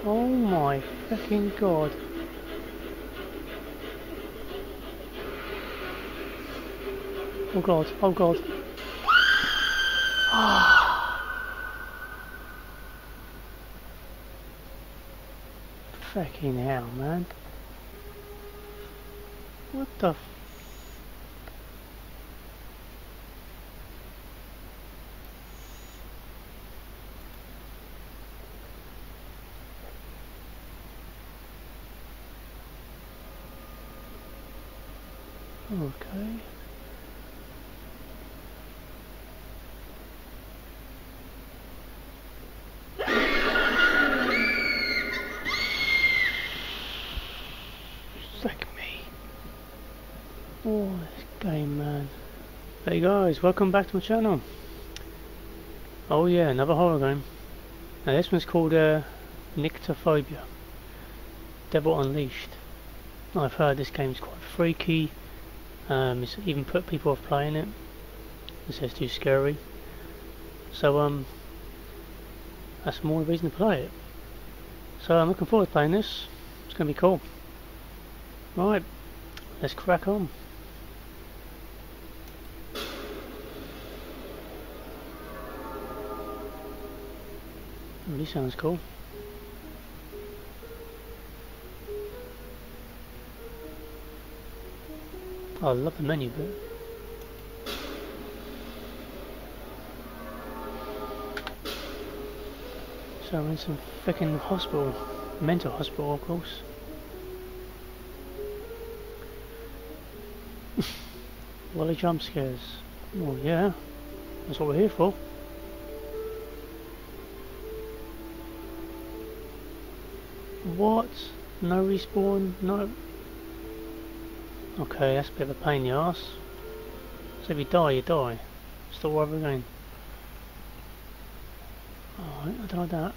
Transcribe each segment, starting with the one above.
Oh my fucking god. Oh god, oh god. Fucking hell, man. What the f... Okay. Suck me. Oh, this game, man. Hey guys, welcome back to my channel. Oh yeah, another horror game. Now this one's called Nyctophobia. Devil Unleashed. I've heard this game's quite freaky. It's even put people off playing it. It says too scary. So that's more reason to play it. So I'm looking forward to playing this. It's gonna be cool. Right, let's crack on. Really sounds cool. Oh, I love the menu bit. So we're in some freaking hospital, mental hospital of course. A lot of jump scares. Well yeah, that's what we're here for. What? No respawn? No. Okay, that's a bit of a pain in the arse. So if you die, you die. Start over again. Alright, I don't like that.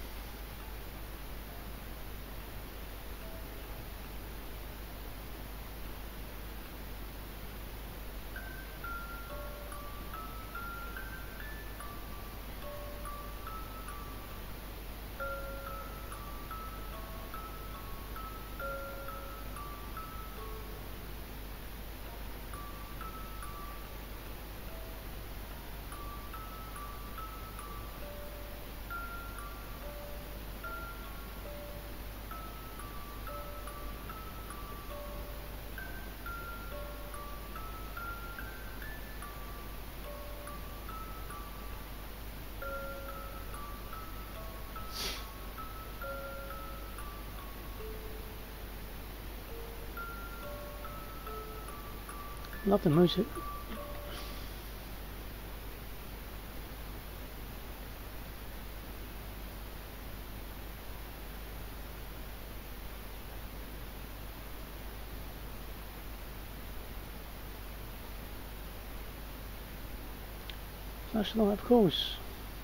Love the music. Flashlight, of course.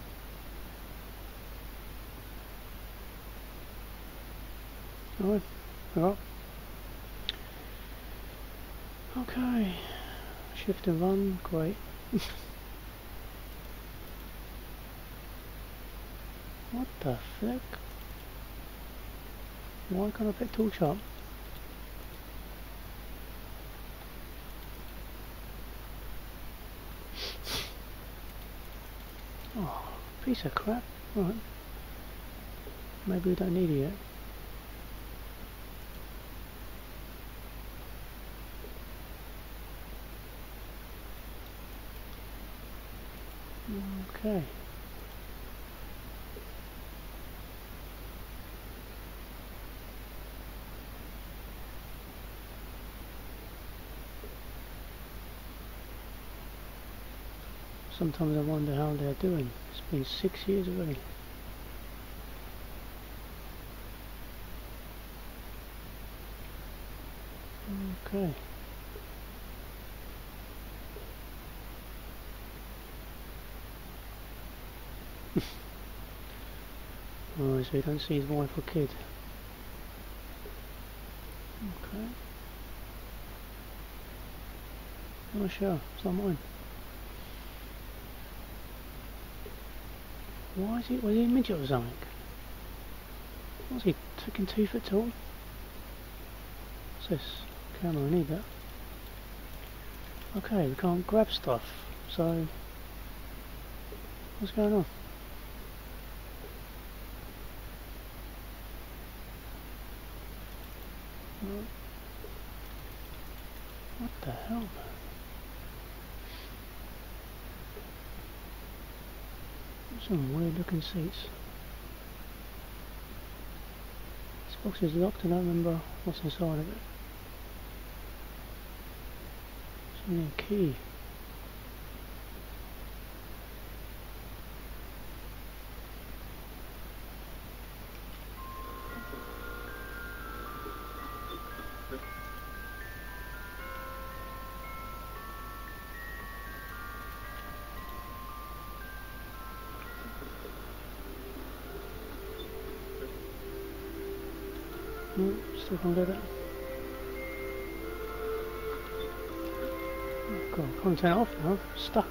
Alright, we're up. Okay. Shift and run, great. What the fuck? Why can't I pick torch up? Oh, piece of crap. Right. Maybe we don't need it yet. Okay. Sometimes I wonder how they're doing. It's been 6 years already. Okay. Oh, so you don't see his wife or kid. Okay. Oh sure, it's not mine. Why is it, was he a midget or something? What's he taking 2 foot tall? What's this? Camera, I need that. Okay, we can't grab stuff, so what's going on? What the hell, man? Some weird looking seats. This box is locked, I don't remember what's inside of it. It's only a key. No, still can't do that. Oh god, I can't turn it off now. Stuck.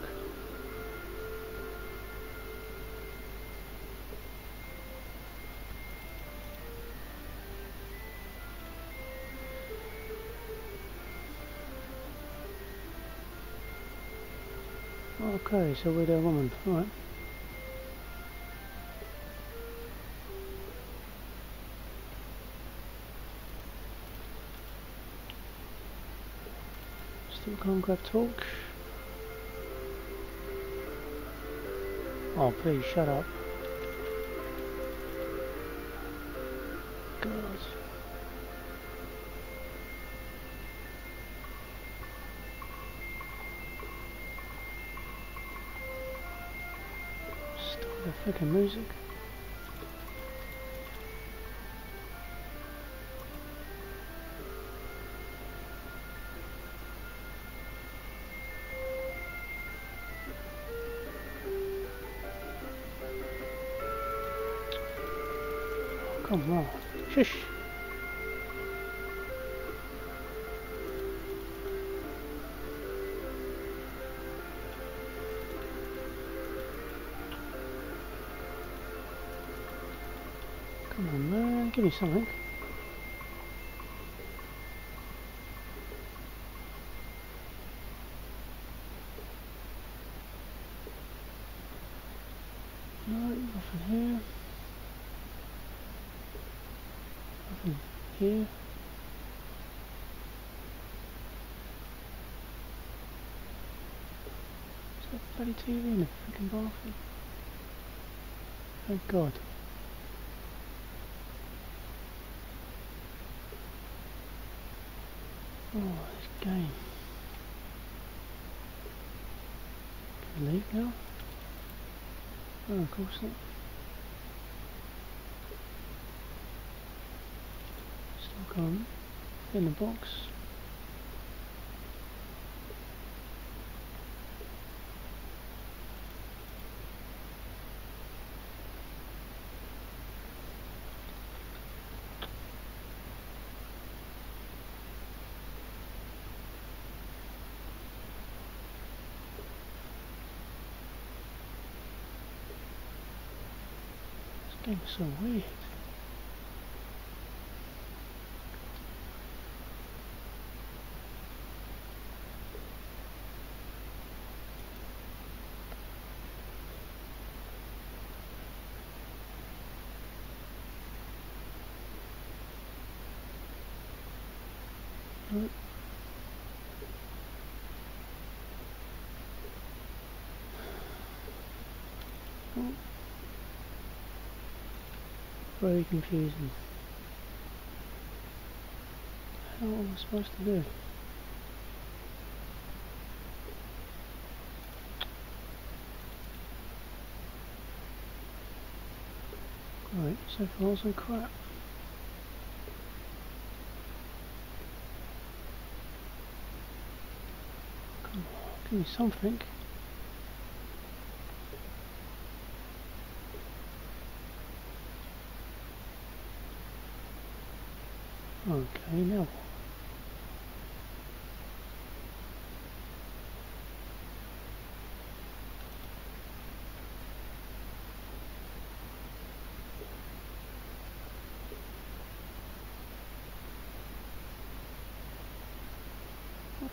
Okay, so we're the woman. Alright. Still can't grab talk. Oh, please shut up. God. Stop the freaking music. Come on. Shush. Come on, man. Give me something. No, nothing here. Nothing here. Is that bloody TV in the freaking bathroom? Thank God. Oh, this game. Can we leave now? Oh, of course not. Still can't fit in the box. This game is so weird. Nope. Oh. Very confusing. How am I supposed to do? Right, so far so crap. Come on, give me something. Okay, now what?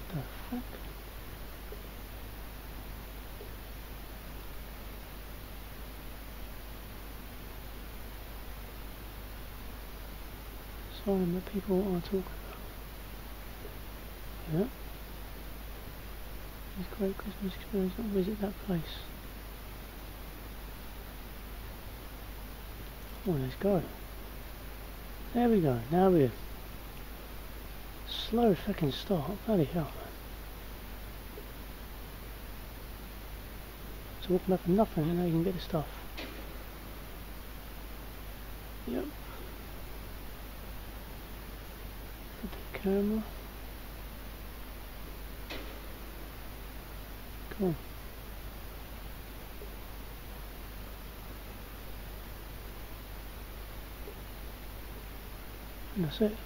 the fuck? Sign that people are talking about. Yeah. It's a great Christmas experience, not visit that place. Oh, let's go. There we go, now we're slow fucking start, bloody hell man. So walking back for nothing and now you can get the stuff. Yep. Put the camera. Cool. And that's it.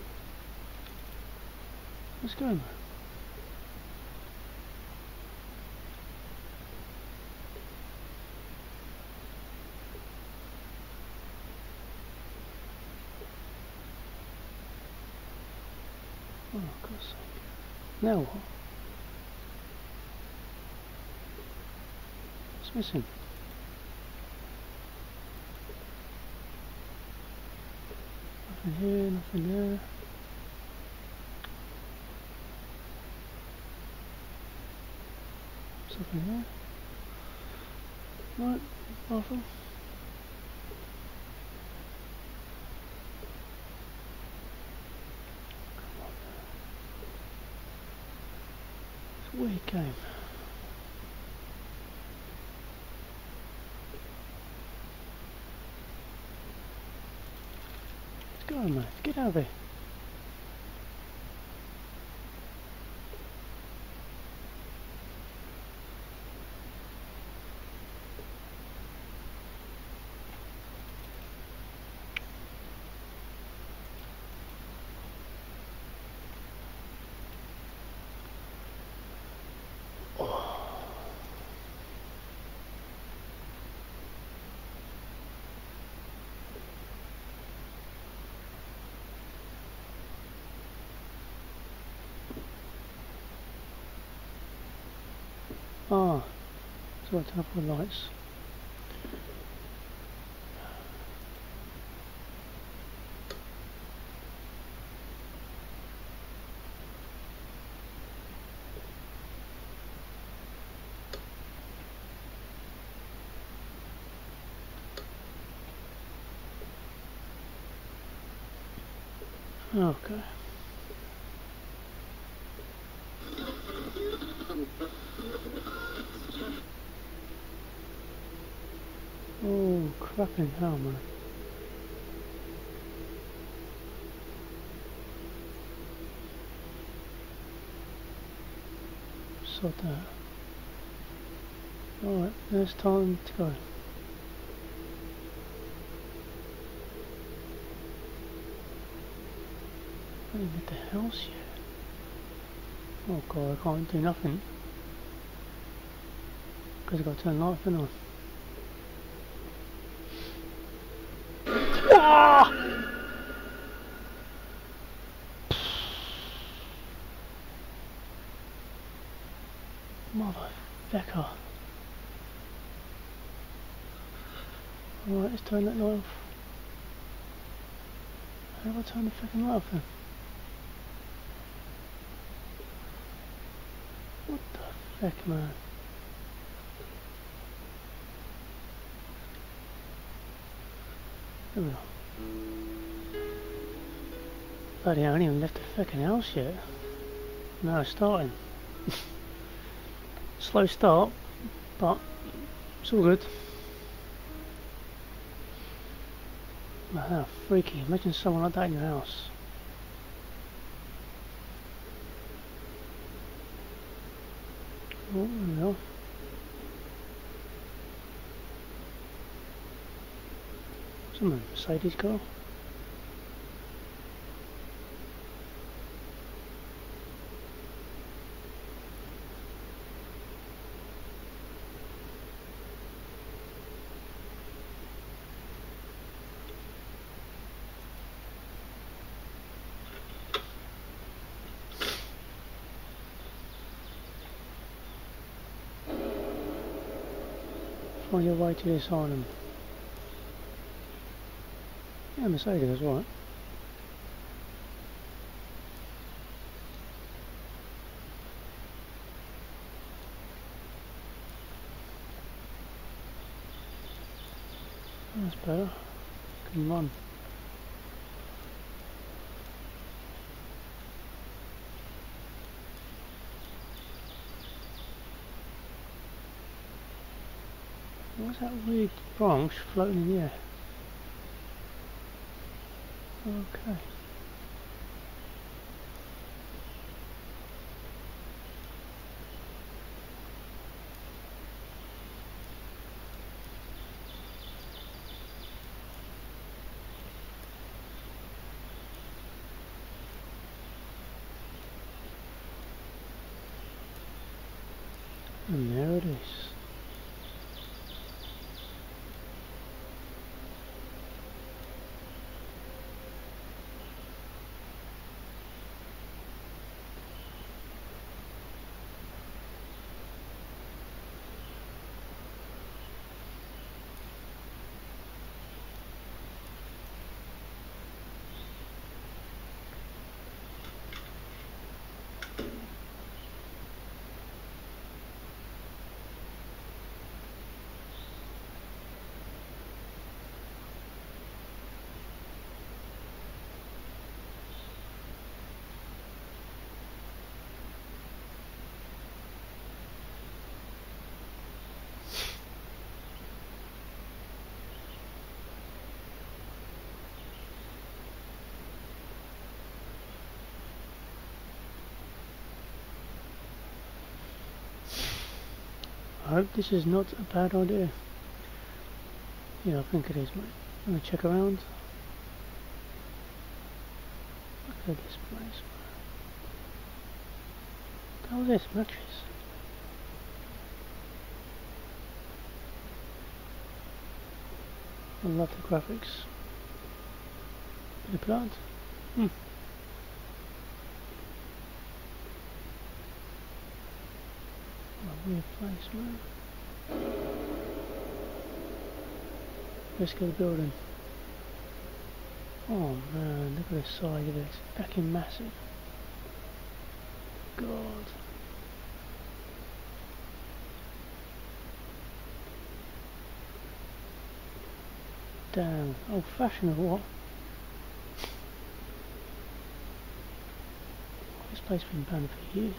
Let's go, man. Oh, God's sake. Now what? What's missing? Nothing here, nothing there. Something there. Right, bathroom. Come on. It's a weird game. Let's go, man. Get out of here. Ah, so I turn off the lights. Okay. Oh, crapping hell, man. Sod that. Alright, there's time to go. I didn't get the house yet. Oh god, I can't do nothing. Because I've got to turn the light off, haven't I? Ah! Motherfucker. Alright, let's turn that light off. How do I turn the fucking light off then? What the fuck, man? There we go. Bloody hell, I haven't even left the fucking house yet. Now it's starting. Slow start, but it's all good. Man, how freaky. Imagine someone like that in your house. Oh, there we go. Some Mercedes car. find your way to the asylum. Yeah, Mercedes was right. That's better. Can run. What's that weird branch floating in the air? Okay. And there it is. I hope this is not a bad idea. Yeah, I think it is, mate. I'm gonna check around. Look at this place. What the hell is this? Mattress? I love the graphics. Bit of plant. A weird place, man. Let's go to the building. Oh man, look at the side of it. It's fucking massive. God. Damn, old fashioned or what? This place has been banned for years.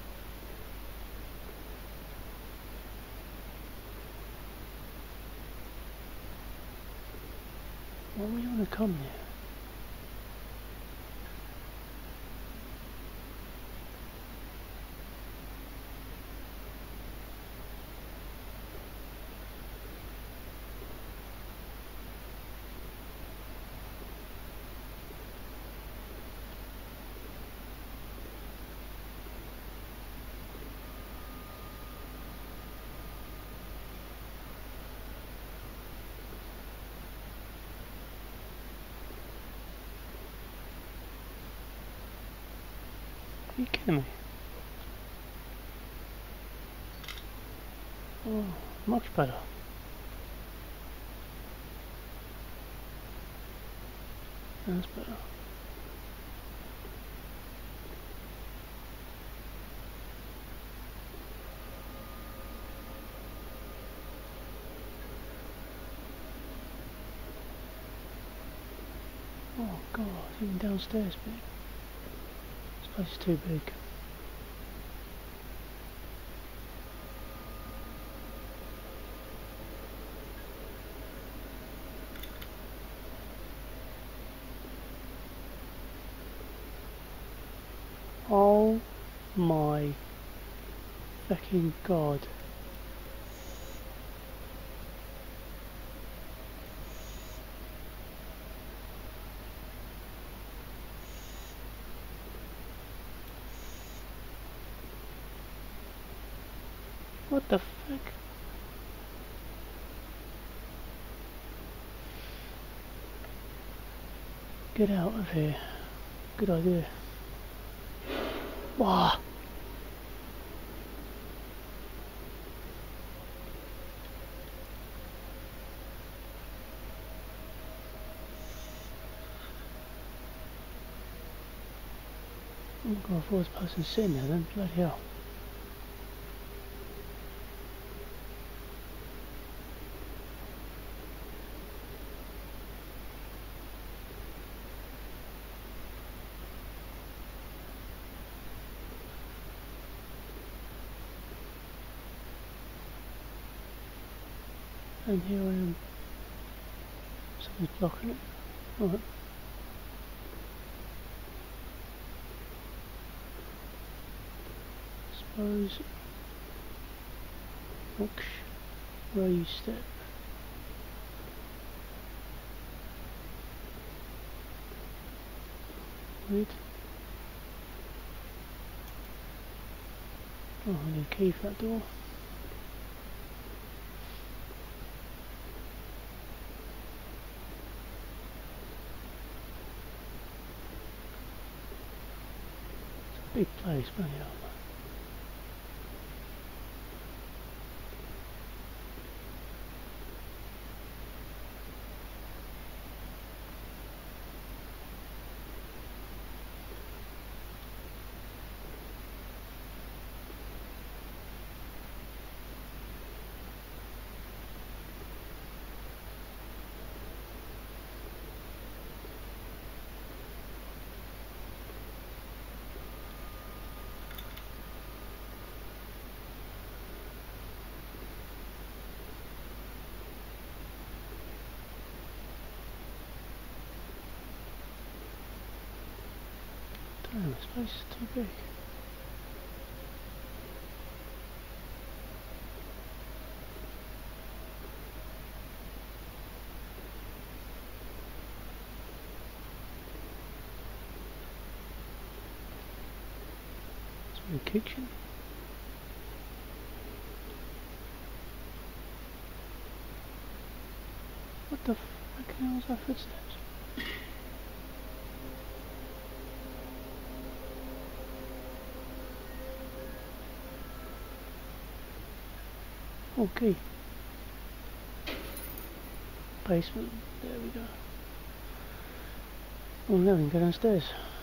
Why would you want to come here? Are you kidding me? Oh, much better. That's better. Oh God, even downstairs big. This place is too big. Oh my fucking God. What the fuck? Get out of here. Good idea. Wow. Oh my god, I thought this person sitting there then, bloody hell. And here I am. Something's blocking it. Alright. Suppose. Raise step. Weird. Oh, I need a key for that door. It's a big place, bloody hell. Damn, this place is too big. It's a kitchen. What the fuck hell was that footsteps? Okay. Basement. There we go. Oh, now we can go downstairs.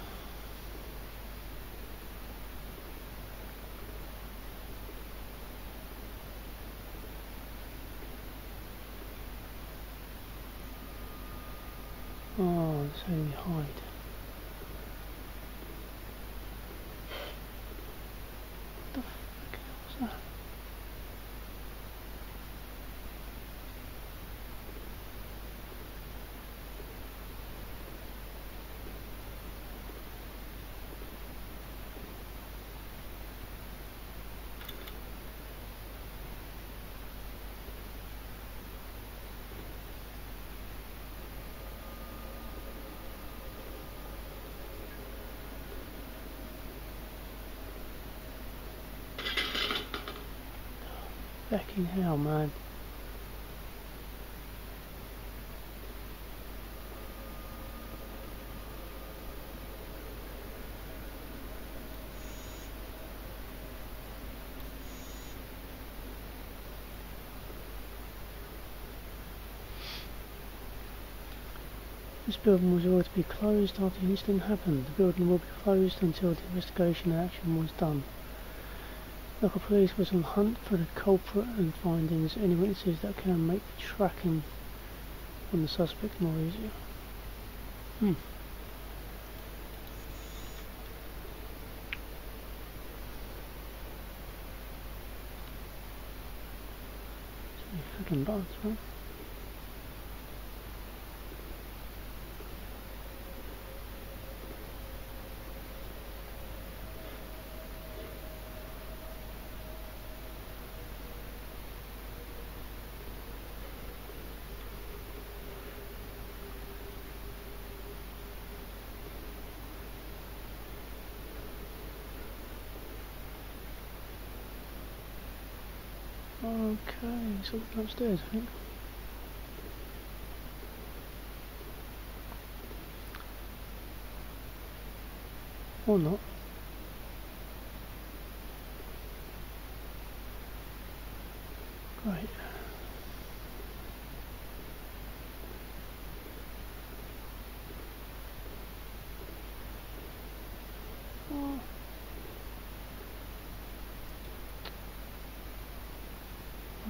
Oh, that's how we hide. What the fuck was that? Fucking hell, man. This building was ordered to be closed after the incident happened. The building will be closed until the investigation and action was done. Local police was on hunt for the culprit and findings any witnesses that can make tracking on the suspect more easier. Freaking bugs, right? Okay, so we're upstairs, I think. Or not. Great. Oh.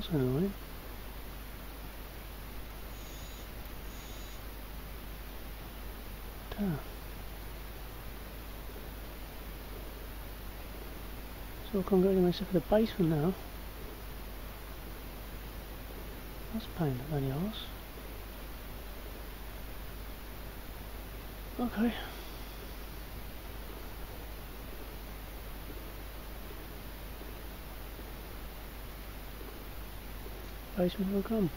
That's annoying. Damn. So I can't go to myself for the basement now. That's a pain in the bloody arse. Okay. Basement will come.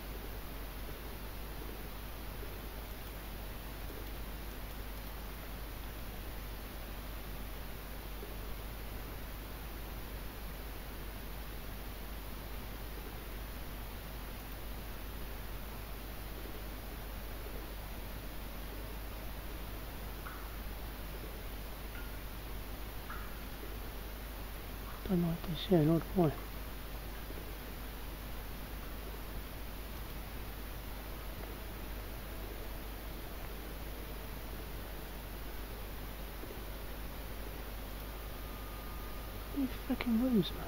Don't like this, yeah, not why. These fucking rooms, man.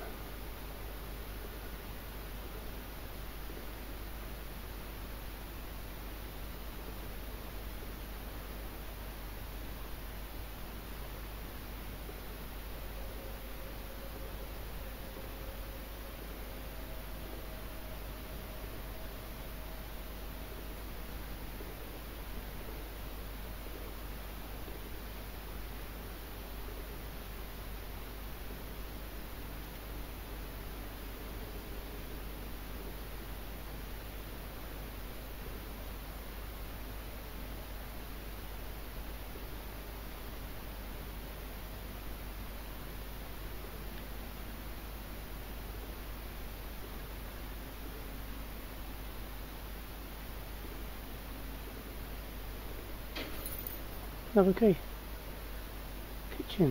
Another key. Kitchen.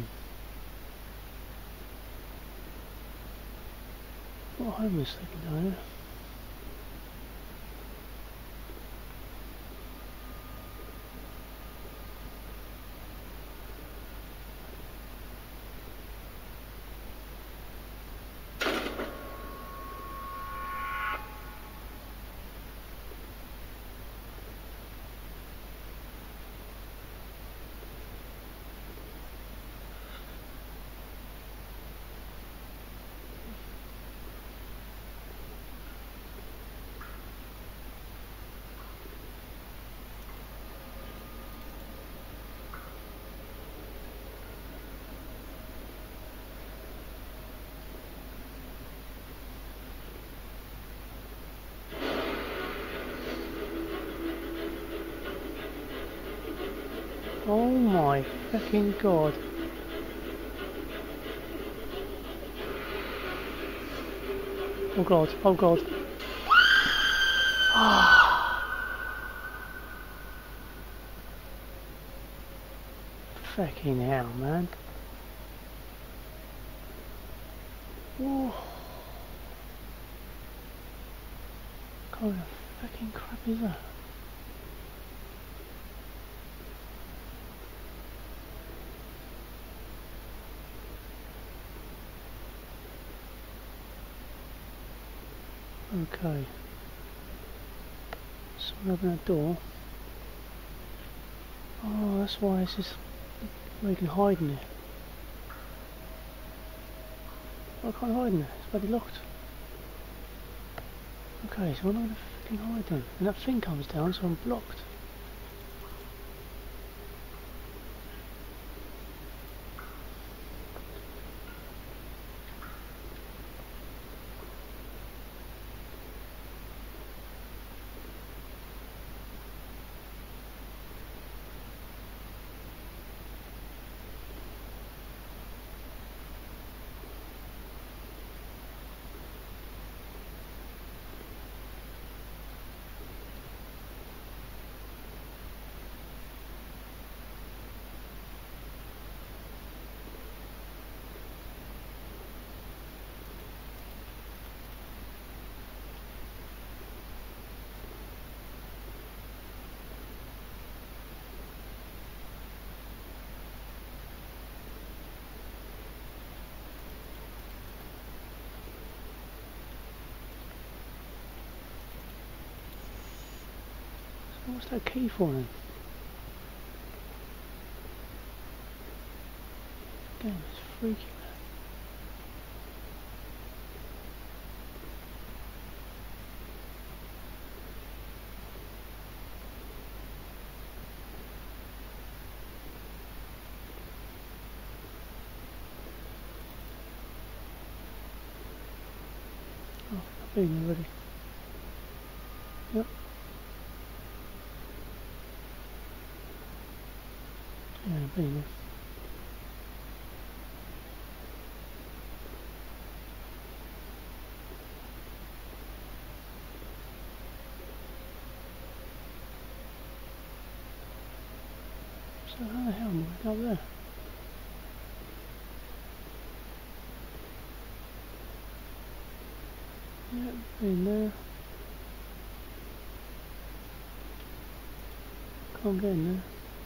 What a homeless thing down here. Oh my fucking god. Oh god, oh god. Fucking hell, man. Whoa. What kind of fucking crap is that? Okay. Someone open that door. Oh, that's why it's just where you can hide in it. Oh, I can't hide in it. It's bloody locked. Okay, so I'm not gonna fucking hide then. And that thing comes down, so I'm blocked. What's that key for then? Game is freaky, man. Oh, I've been already. Yep. Yeah, I've been there. So how the hell am I up there? Yep, been there. Can't get in there.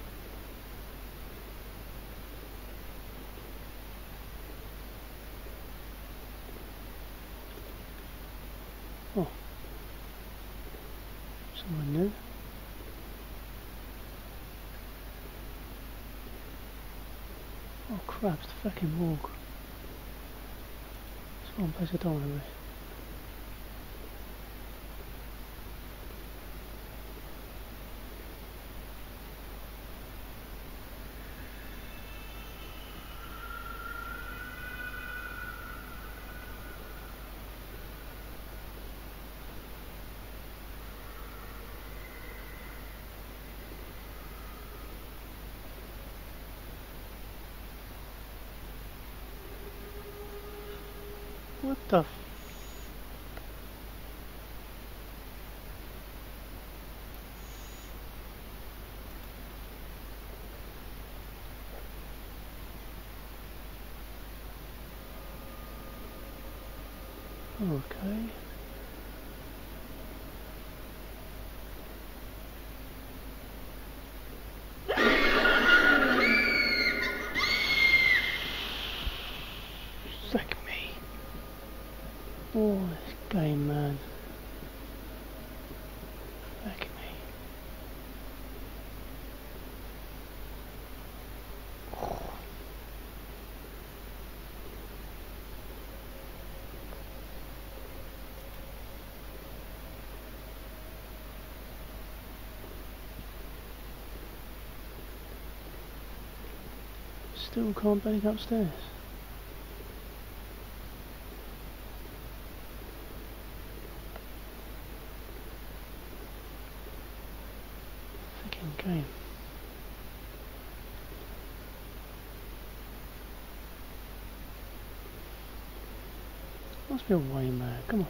Oh. Someone new. Oh crap, it's the fucking walk. It's one place I don't want to be. What the f... Okay. Suck me. Oh, this game, man. Fuck me. Still can't back upstairs. Fucking game. Must be a way, man. Come on.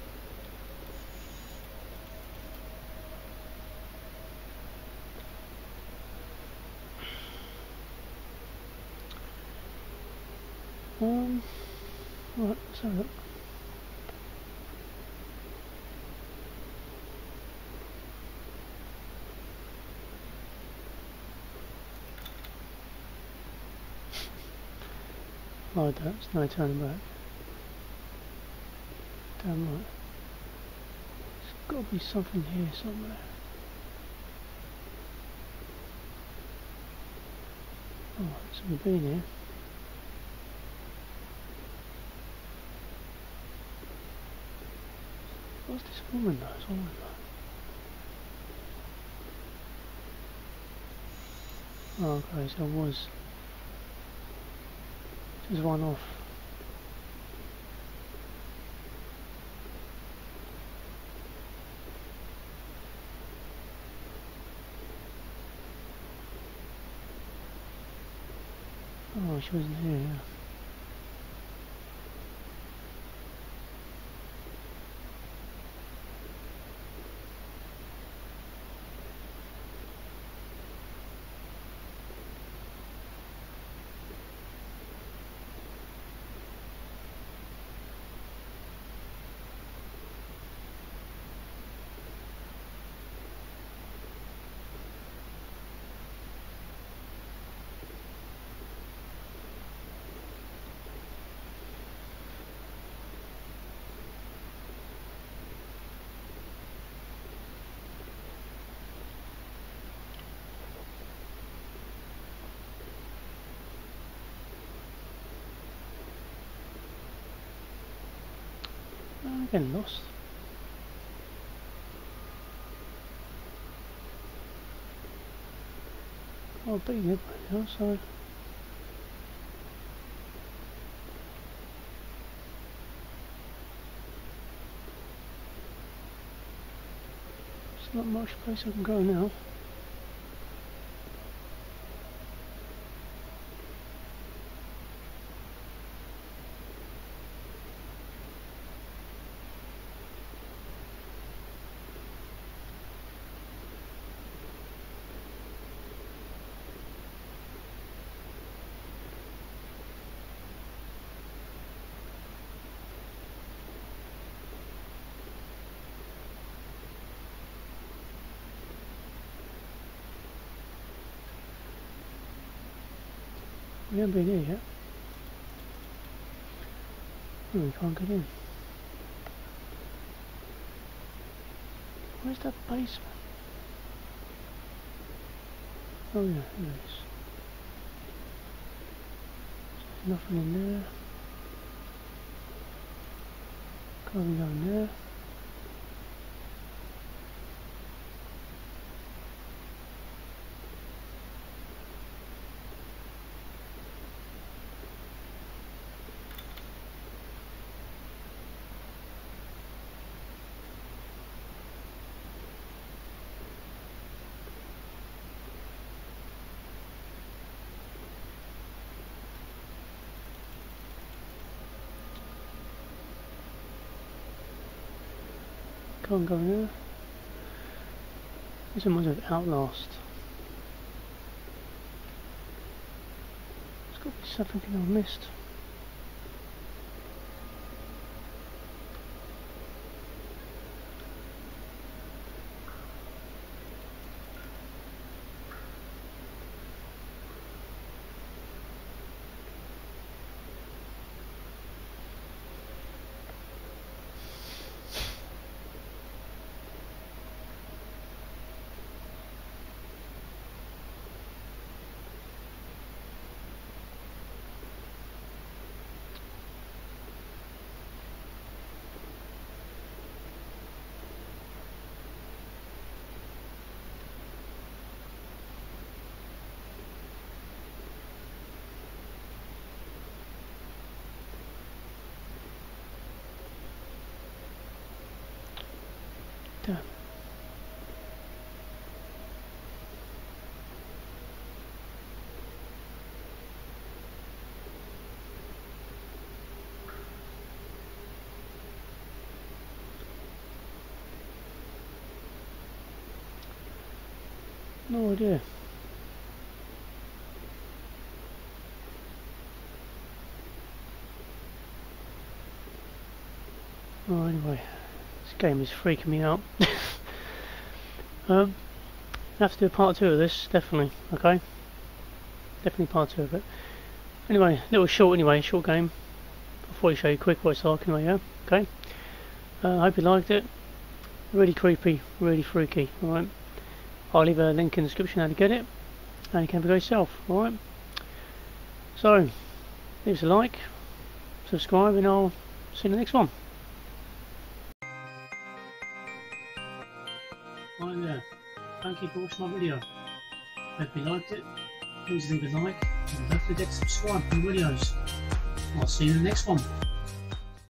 Right, let's have a look. Oh, there's no turning back. Damn right. There's got to be something here somewhere. Oh, so we've been here. What's this woman though? It's all right. Oh, okay, so it was just one off. Oh, she wasn't here, yeah. I'm getting lost. Oh, but you know, so there's not much place I can go now. We haven't been here yet. Oh, we can't get in. Where's that basement? Oh yeah, there it is. There's nothing in there. Can't go in there. Can't go there. This reminds me of Outlast. There's got to be something I missed. Damn. No idea. Oh, anyway, this game is freaking me out. I have to do a part 2 of this, definitely, okay? Definitely part 2 of it. Anyway, little short game. Before you show you quick what it's like anyway, yeah? Okay? I hope you liked it. Really creepy, really freaky, alright? I'll leave a link in the description how to get it, and you can have it yourself, alright? So, leave us a like, subscribe, and I'll see you in the next one. Right there, thank you for watching my video. Hope you liked it. Please leave a like, and don't forget to subscribe for the videos. I'll see you in the next one.